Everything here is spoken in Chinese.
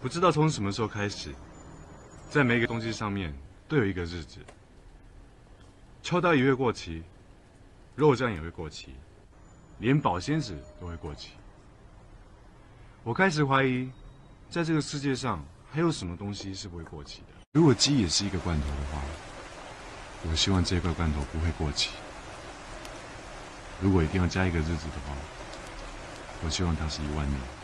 不知道从什么时候开始，在每一个东西上面都有一个日子。秋刀鱼会过期，肉酱也会过期，连保鲜纸都会过期。我开始怀疑，在这个世界上还有什么东西是不会过期的？如果鸡也是一个罐头的话，我希望这块罐头不会过期。如果一定要加一个日子的话，我希望它是1万年。